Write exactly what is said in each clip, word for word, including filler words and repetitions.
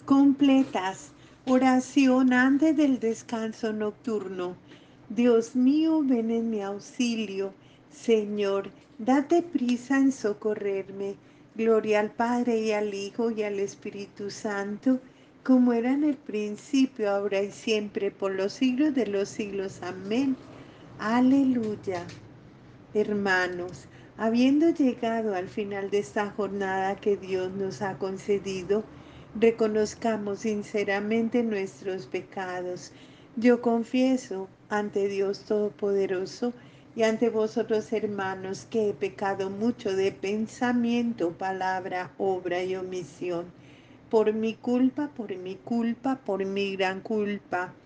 Completas. Oración antes del descanso nocturno. Dios mío, ven en mi auxilio. Señor, date prisa en socorrerme. Gloria al Padre y al Hijo y al Espíritu Santo, como era en el principio, ahora y siempre, por los siglos de los siglos. Amén. Aleluya. Hermanos, habiendo llegado al final de esta jornada que Dios nos ha concedido, reconozcamos sinceramente nuestros pecados. Yo confieso ante Dios Todopoderoso y ante vosotros, hermanos, que he pecado mucho de pensamiento, palabra, obra y omisión. Por mi culpa, por mi culpa, por mi gran culpa.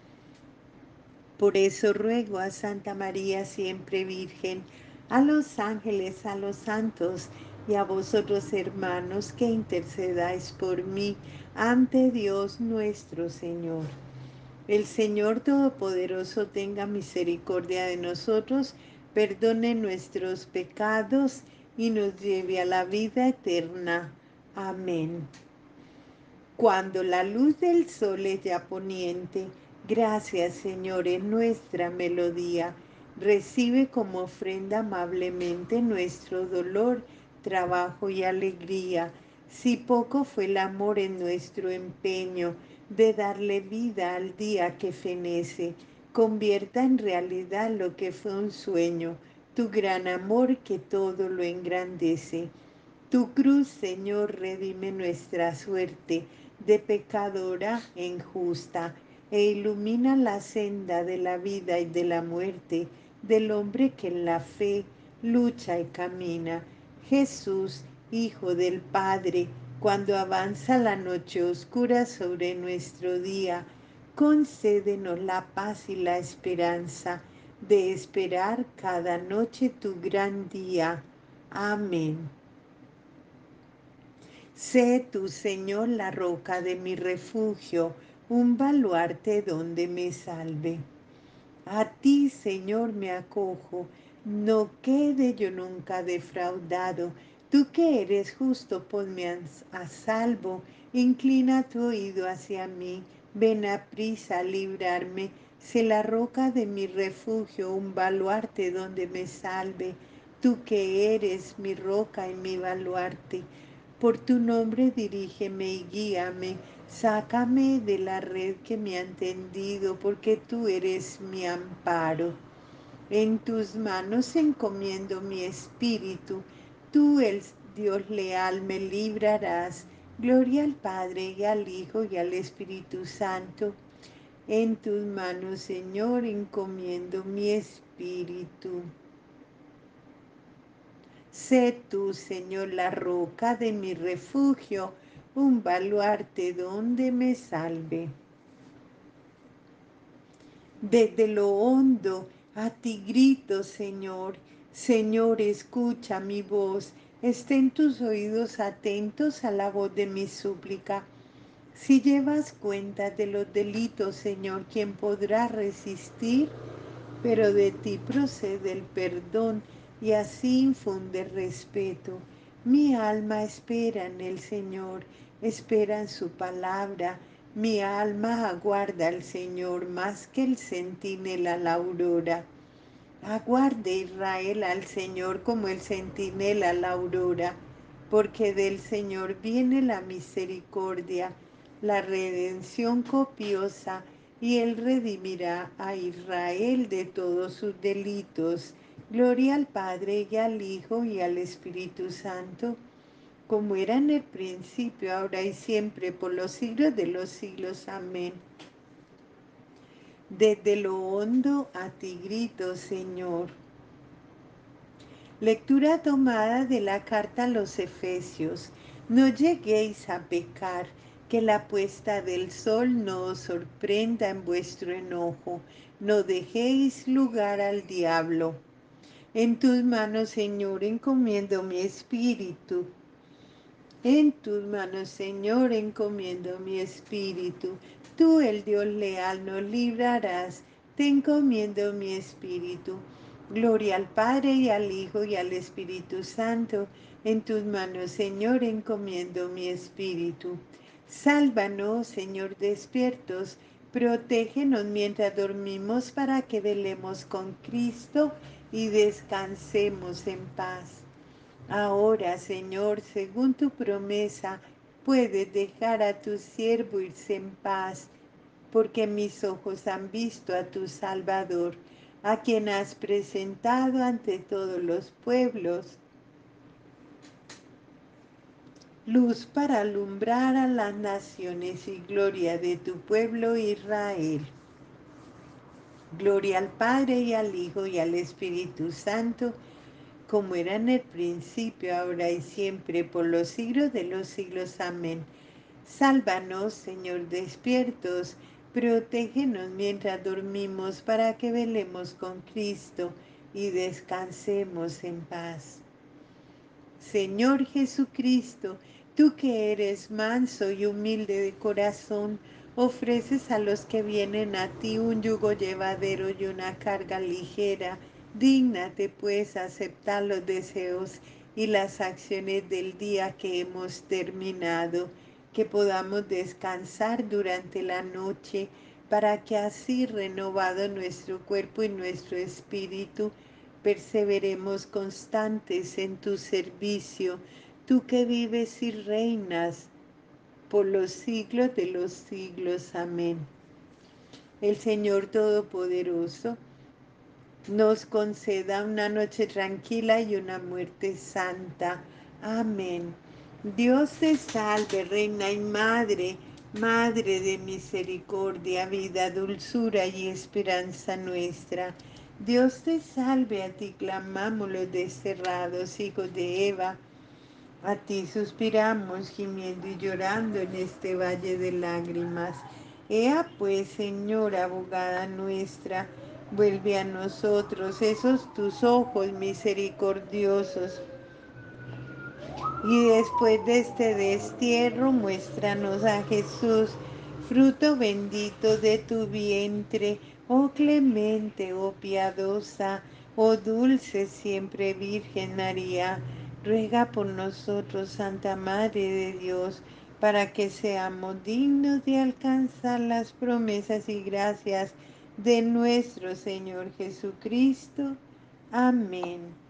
Por eso ruego a Santa María siempre Virgen, a los ángeles, a los santos y a vosotros, hermanos, que intercedáis por mí ante Dios nuestro Señor. El Señor Todopoderoso tenga misericordia de nosotros, perdone nuestros pecados y nos lleve a la vida eterna. Amén. Cuando la luz del sol es ya poniente, gracias, Señor, es nuestra melodía. Recibe como ofrenda amablemente nuestro dolor, trabajo y alegría. Si poco fue el amor en nuestro empeño de darle vida al día que fenece, convierta en realidad lo que fue un sueño, tu gran amor que todo lo engrandece. Tu cruz, Señor, redime nuestra suerte de pecadora e injusta, e ilumina la senda de la vida y de la muerte del hombre que en la fe lucha y camina. Jesús, Hijo del Padre, cuando avanza la noche oscura sobre nuestro día, concédenos la paz y la esperanza de esperar cada noche tu gran día. Amén. Sé tú, Señor, la roca de mi refugio, un baluarte donde me salve. A ti, Señor, me acojo, no quede yo nunca defraudado. Tú que eres justo, ponme a, a salvo. Inclina tu oído hacia mí, ven a prisa a librarme. Sé la roca de mi refugio, un baluarte donde me salve. Tú que eres mi roca y mi baluarte. Por tu nombre dirígeme y guíame. Sácame de la red que me ha tendido, porque tú eres mi amparo. En tus manos encomiendo mi espíritu. Tú, el Dios leal, me librarás. Gloria al Padre y al Hijo y al Espíritu Santo. En tus manos, Señor, encomiendo mi espíritu. Sé tú, Señor, la roca de mi refugio, un baluarte donde me salve. Desde lo hondo a ti grito, Señor. Señor, escucha mi voz. Estén tus oídos atentos a la voz de mi súplica. Si llevas cuenta de los delitos, Señor, ¿quién podrá resistir? Pero de ti procede el perdón y así infunde respeto. Mi alma espera en el Señor, espera en su palabra. Mi alma aguarda al Señor más que el centinela la aurora. Aguarde Israel al Señor como el centinela la aurora, porque del Señor viene la misericordia, la redención copiosa, y Él redimirá a Israel de todos sus delitos. Gloria al Padre y al Hijo y al Espíritu Santo, como era en el principio, ahora y siempre, por los siglos de los siglos. Amén. Desde lo hondo a ti grito, Señor. Lectura tomada de la carta a los Efesios. No lleguéis a pecar, que la puesta del sol no os sorprenda en vuestro enojo. No dejéis lugar al diablo. En tus manos, Señor, encomiendo mi espíritu. En tus manos, Señor, encomiendo mi espíritu. Tú, el Dios leal, nos librarás. Te encomiendo mi espíritu. Gloria al Padre y al Hijo y al Espíritu Santo. En tus manos, Señor, encomiendo mi espíritu. Sálvanos, Señor, despiertos, protégenos mientras dormimos para que velemos con Cristo y descansemos en paz. Ahora, Señor, según tu promesa, puedes dejar a tu siervo irse en paz, porque mis ojos han visto a tu Salvador, a quien has presentado ante todos los pueblos, luz para alumbrar a las naciones y gloria de tu pueblo Israel. Gloria al Padre y al Hijo y al Espíritu Santo, como era en el principio, ahora y siempre, por los siglos de los siglos. Amén. Sálvanos, Señor, despiertos, protégenos mientras dormimos para que velemos con Cristo y descansemos en paz. Señor Jesucristo, tú que eres manso y humilde de corazón, ofreces a los que vienen a ti un yugo llevadero y una carga ligera. Dígnate pues aceptar los deseos y las acciones del día que hemos terminado, que podamos descansar durante la noche, para que así, renovado nuestro cuerpo y nuestro espíritu, perseveremos constantes en tu servicio, tú que vives y reinas por los siglos de los siglos. Amén. El Señor Todopoderoso nos conceda una noche tranquila y una muerte santa. Amén. Dios te salve, Reina y Madre, Madre de misericordia, vida, dulzura y esperanza nuestra. Dios te salve, a ti clamamos los desterrados hijos de Eva. A ti suspiramos, gimiendo y llorando en este valle de lágrimas. Ea pues, Señora, abogada nuestra, vuelve a nosotros esos tus ojos misericordiosos, y después de este destierro, muéstranos a Jesús, fruto bendito de tu vientre, oh clemente, oh piadosa, oh dulce siempre Virgen María. Ruega por nosotros, Santa Madre de Dios, para que seamos dignos de alcanzar las promesas y gracias de nuestro Señor Jesucristo. Amén.